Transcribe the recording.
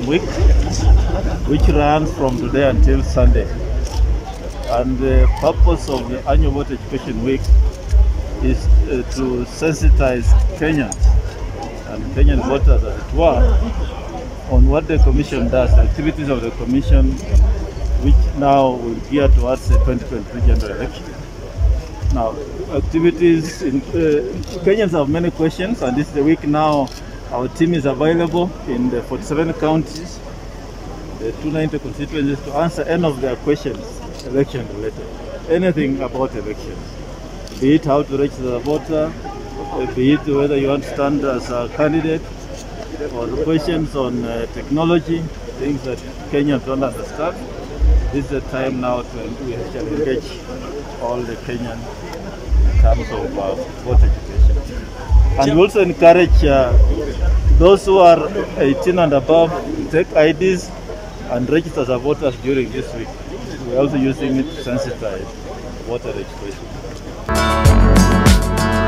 Week, which runs from today until Sunday. And the purpose of the annual Voter Education Week is to sensitize Kenyans and Kenyan voters, as it were, on what the Commission does, the activities of the Commission, which now will gear towards the 2023 general election. Now, activities, Kenyans have many questions, and this is the week now. Our team is available in the 47 counties, the 290 constituencies, to answer any of their questions, election related, anything about elections, be it how to register a voter, be it whether you want to stand as a candidate, or the questions on technology, things that Kenyans don't understand. This is the time now to engage all the Kenyans in terms of voter education. And we also encourage those who are 18 and above to take IDs and register as voters during this week. We're also using it to sensitize voter registration.